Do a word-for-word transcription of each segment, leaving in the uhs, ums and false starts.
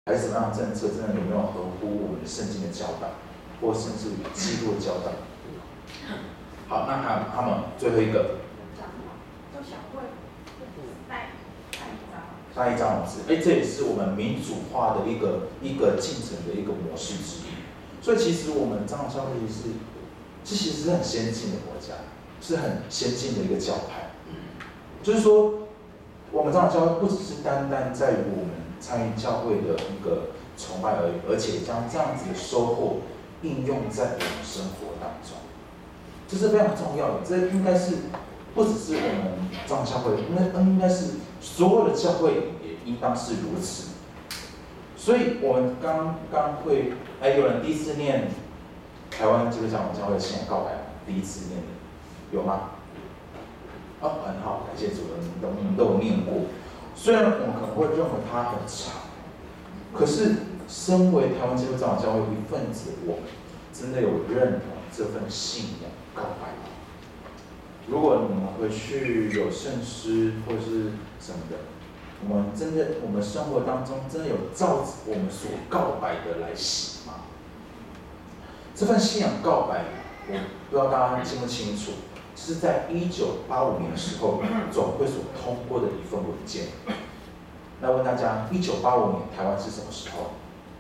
还是什么样的政策，真的有没有合乎我们的圣经的教导，或甚至于基督的教导？好，那还有他们最后一个，下一章老师，哎，这也是我们民主化的一个一个进程的一个模式之一。所以其实我们长老教会是，这其实是很先进的国家，是很先进的一个教派。就是说，我们长老教会不只是单单在于我们参与教会的一个崇拜而已，而且将这样子的收获应用在我们生活当中，这是非常重要的。这应该是不只是我们长老教会，应该应该是所有的教会也应当是如此。所以我们刚刚会，哎，有人第一次念台湾基督教教会的信仰告白吗？第一次念的有吗？哦，很好，感谢主任，你们都都有念过。虽然我们可能会认为它很长，可是身为台湾基督教教会一份子，我们真的有认同这份信仰告白吗？如果你们回去有圣诗或是什么的，我们真的我们生活当中真的有照我们所告白的来写吗？这份信仰告白，我不知道大家清不清楚。是在一九八五年的时候，总会所通过的一份文件。那问大家，一九八五年台湾是什么时候？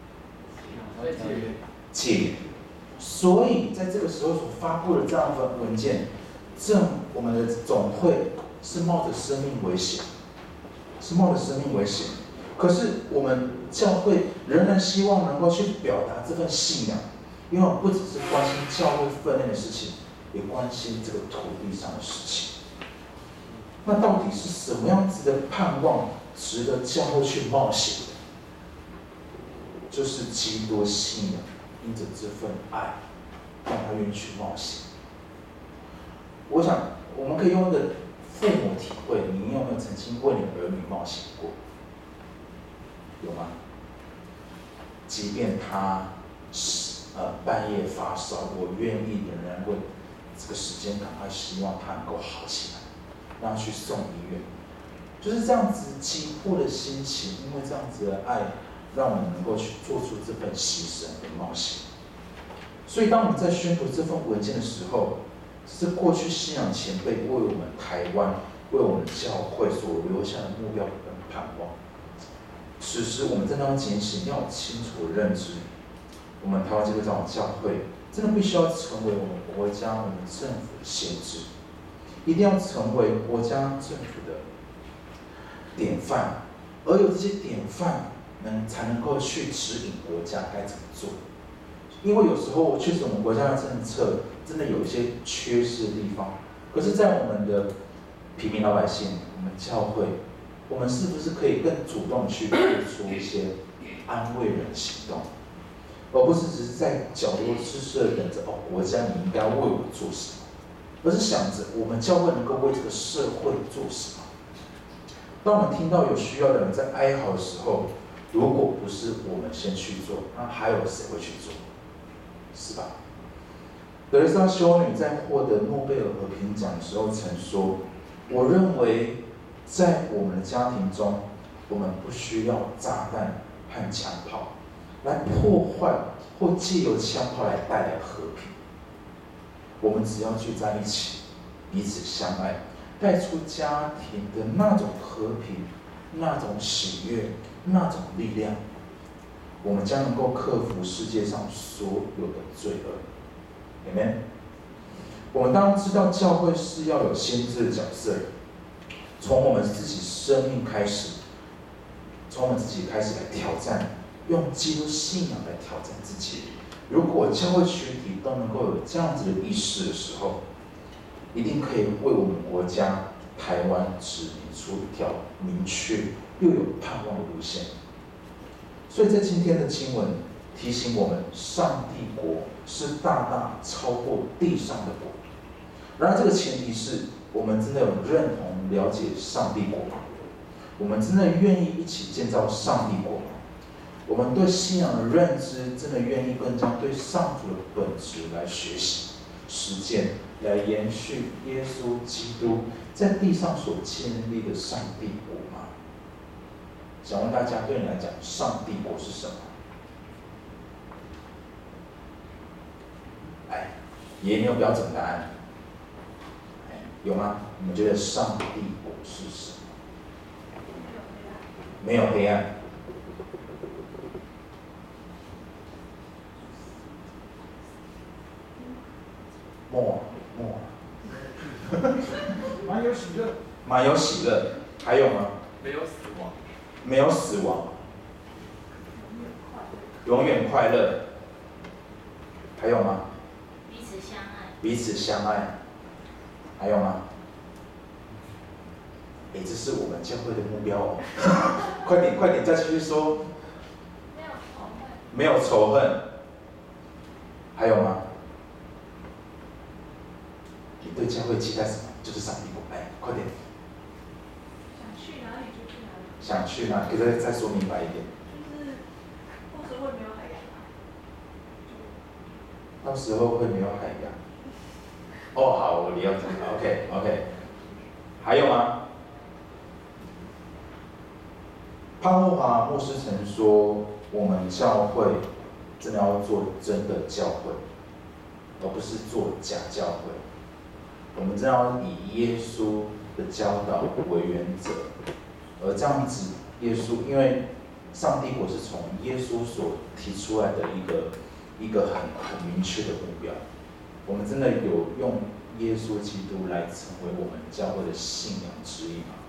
戒严。所以在这个时候所发布的这样一份文件，政我们的总会是冒着生命危险，是冒着生命危险。可是我们教会仍然希望能够去表达这份信仰，因为我们不只是关心教会分内的事情。也关心这个土地上的事情。那到底是什么样子的盼望值得教会去冒险的？就是基督信仰，因着这份爱，让他愿意去冒险。我想，我们可以用一个父母体会，你有没有曾经为你的儿女冒险过？有吗？即便他呃半夜发烧，我愿意仍然为这个时间赶快，希望他能够好起来，让他去送医院，就是这样子急迫的心情，因为这样子的爱，让我们能够去做出这份牺牲的冒险。所以，当我们在宣读这份文件的时候，是过去信仰前辈为我们台湾、为我们教会所留下的目标跟盼望。此时，我们正当警醒，要有清楚的认知，我们台湾基督教教会。真的必须要成为我们国家、我们政府的先知，一定要成为国家政府的典范，而有这些典范，能才能够去指引国家该怎么做。因为有时候确实我们国家的政策真的有一些缺失的地方，可是，在我们的平民老百姓、我们教会，我们是不是可以更主动去做出一些安慰人的行动？而不是只是在角落痴痴的等着哦，国家你应该为我做什么，而是想着我们教会能够为这个社会做什么。当我们听到有需要的人在哀嚎的时候，如果不是我们先去做，那还有谁会去做？是吧？德蕾莎修女在获得诺贝尔和平奖的时候曾说：“我认为在我们的家庭中，我们不需要炸弹和枪炮。”来破坏或借由枪炮来带来和平，我们只要聚在一起，彼此相爱，带出家庭的那种和平、那种喜悦、那种力量，我们将能够克服世界上所有的罪恶。Amen。我们当然知道教会是要有先知的角色，从我们自己生命开始，从我们自己开始来挑战。用基督信仰来挑战自己。如果教会群体都能够有这样子的意识的时候，一定可以为我们国家台湾指明出一条明确又有盼望的路线。所以在今天的经文提醒我们，上帝国是大大超过地上的国。然而这个前提是我们真的有认同了解上帝国，我们真的愿意一起建造上帝国。我们对信仰的认知，真的愿意更加对上主的本质来学习、实践，来延续耶稣基督在地上所建立的上帝国吗？ 想问大家，对你来讲，上帝国是什么？哎，也没有标准答案。哎，有吗？你们觉得上帝国是什么？没有黑暗。默默。 满有喜乐。 满有喜乐。还有吗？ 没有死亡。 没有死亡。永远快乐。还有吗？ 彼此相爱。 彼此相爱。还有吗？哎，这是我们教会的目标哦！快点，快点，再继续说。 没有仇恨。 没有仇恨。还有吗？你对教会期待什么？就是上帝国。哎，快点。 想去哪里就去哪里。 想去哪里？可以再再说明白一点。 就是到时候会没有海洋啊。 到时候会没有海洋。哦，好，我理解。OK OK。还有吗？潘霍华牧师曾说，我们教会真的要做真的教会，而不是做假教会。我们真的要以耶稣的教导为原则，而这样子，耶稣因为上帝国是从耶稣所提出来的一个一个很很明确的目标。我们真的有用耶稣基督来成为我们教会的信仰之一吗？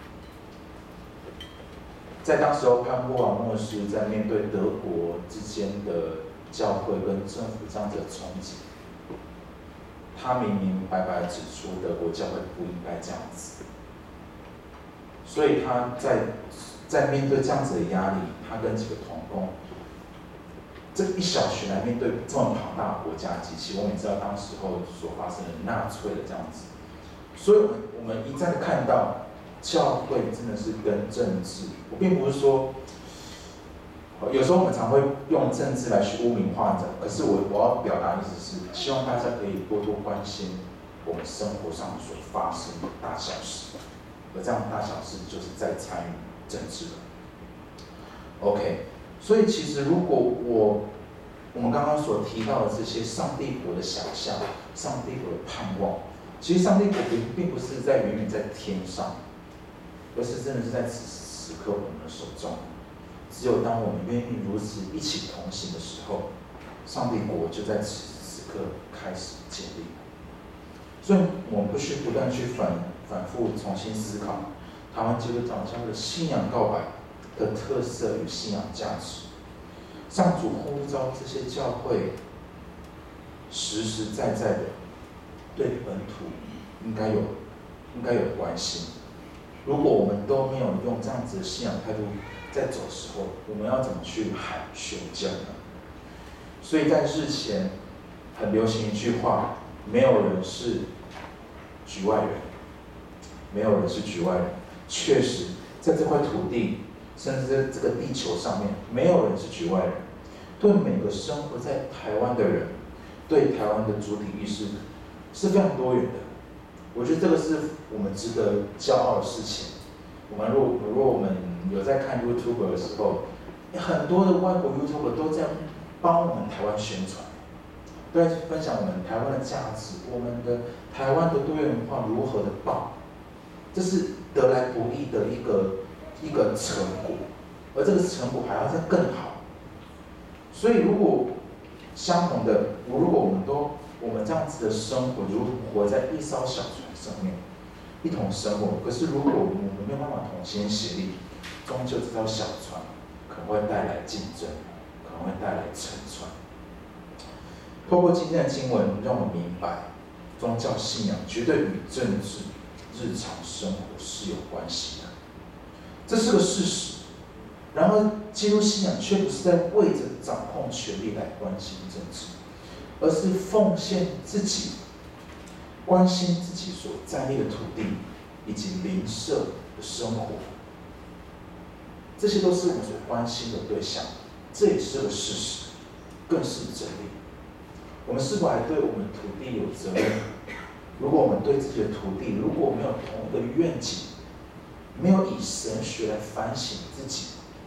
在当时候，潘霍华牧师在面对德国之间的教会跟政府这样子的冲击，他明明白白指出德国教会不应该这样子，所以他在在面对这样子的压力，他跟几个同工，这一小群来面对这么庞大的国家机器，我们也知道当时候所发生的纳粹的这样子，所以我们我们一再的看到。教会真的是跟政治，我并不是说，有时候我们常会用政治来去污名化人，可是我我要表达的意思是，希望大家可以多多关心我们生活上所发生的大小事，而这样的大小事就是在参与政治了。OK， 所以其实如果我我们刚刚所提到的这些上帝国的想象、上帝国的盼望，其实上帝国并并不是在远远在天上。而是真的是在此时此刻我们的手中，只有当我们愿意如此一起同行的时候，上帝国就在此时此刻开始建立。所以我们必须不断去反反复重新思考台湾基督教教会的信仰告白的特色与信仰价值。上主呼召这些教会实实在在的对本土应该有应该有关心。如果我们都没有用这样子的信仰态度在走的时候，我们要怎么去喊宣教呢？所以在日前很流行一句话：没有人是局外人，没有人是局外人。确实，在这块土地，甚至在这个地球上面，没有人是局外人。对每个生活在台湾的人，对台湾的主体意识是非常多元的。我觉得这个是我们值得骄傲的事情。我们如果如果我们有在看 YouTube 的时候，很多的外国 YouTube 都在帮我们台湾宣传，都在分享我们台湾的价值，我们的台湾的多元文化如何的棒，这是得来不易的一个一个成果，而这个成果还要再更好。所以如果相同的，如果我们都我们这样子的生活，如活在一艘小船上面，一同生活。可是如果我们没有办法同心协力，终究这艘小船可能会带来竞争，可能会带来沉船。透过今天的经文，让我们明白，宗教信仰绝对与政治、日常生活是有关系的，这是个事实。然而，基督信仰却不是在为着掌控权力来关心政治，而是奉献自己，关心自己所在地的土地以及邻舍的生活，这些都是我们所关心的对象，这也是个事实，更是真理。我们是否还对我们土地有责任？如果我们对自己的土地，如果没有同一个愿景，没有以神学来反省自己，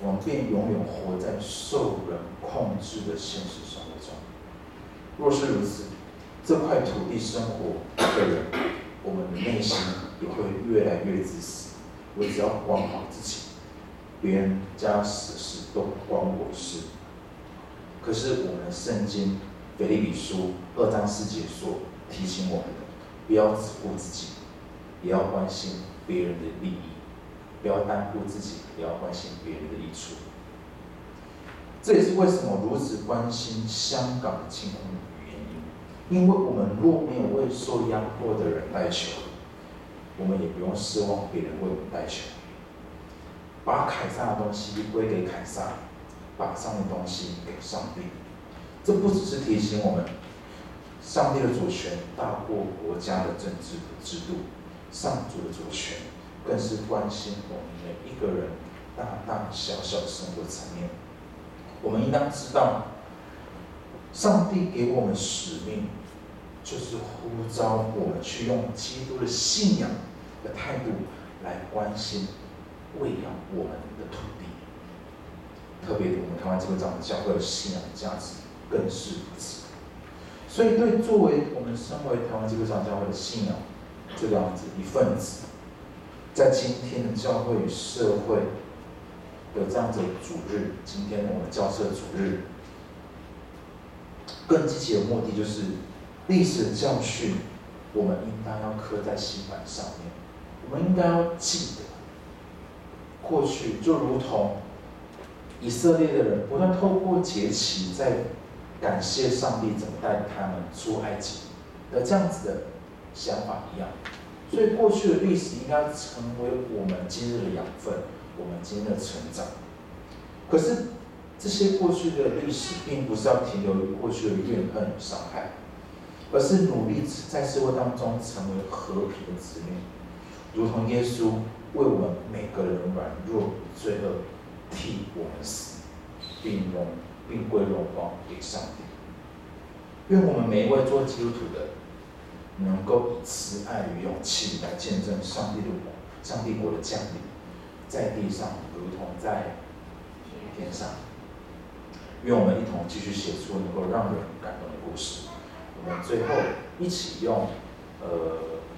我们便永远活在受人控制的现实生活中。若是如此，这块土地生活的人，我们的内心也会越来越自私。我只要管好自己，别人家死事都不关我的事。可是我们的圣经腓立比书二章四节说，提醒我们的，不要只顾自己，也要关心别人的利益。不要单顾自己，也要关心别人的益处。这也是为什么如此关心香港的境况的原因。因为我们若没有为受压迫的人代求，我们也不用奢望别人为我们代求。把凯撒的东西归给凯撒，把上帝的东西给上帝。这不只是提醒我们，上帝的主权大过国家的政治制度，上主的主权更是关心我们每一个人大大小小的生活层面。我们应当知道，上帝给我们使命，就是呼召我们去用基督的信仰的态度来关心、喂养我们的土地。特别我们台湾这个长的教会的信仰价值更是如此。所以，对作为我们身为台湾这个长教会的信仰这个样子一份子，在今天的教会与社会有这样子的主日，今天我们教社主日，更积极的目的就是历史的教训，我们应当要刻在心板上面。我们应该要记得，过去就如同以色列的人不断透过节期，在感谢上帝怎么带他们出埃及的这样子的想法一样。所以过去的历史应该成为我们今日的养分，我们今日的成长。可是这些过去的历史，并不是要停留于过去的怨恨与伤害，而是努力在社会当中成为和平的子女，如同耶稣为我们每个人软弱与罪恶替我们死，并荣并归荣光给上帝。愿我们每一位做基督徒的，能够以慈爱与勇气来见证上帝的国、上帝国的降临，在地上如同在天上。愿我们一同继续写出能够让人感动的故事。我们最后一起用，呃，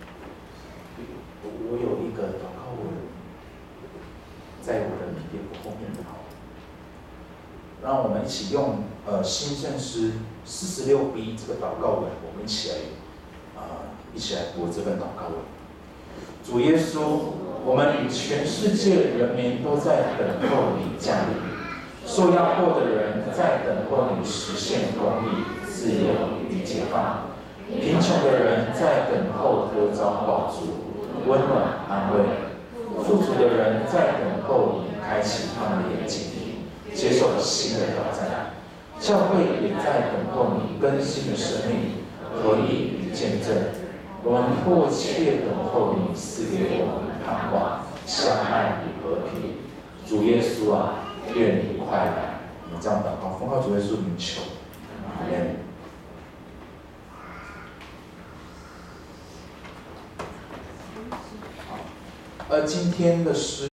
我有一个祷告文，在我的屁股后面好，让我们一起用呃新圣诗四十六 B 这个祷告文，我们一起来。一起来读这份祷告文。主耶稣，我们与全世界人民都在等候你降临，受压迫的人在等候你实现公义、自由与解放，贫穷的人在等候得着宝珠、温暖、安慰，富足的人在等候你开启他们的眼睛，接受新的挑战。教会也在等候你更新的生命、合一与见证。我们迫切等候你赐给我们盼望、相爱与和平。主耶稣啊，愿你快来！我们这样祷告，奉靠主耶稣名求，阿门。好，呃，今天的诗。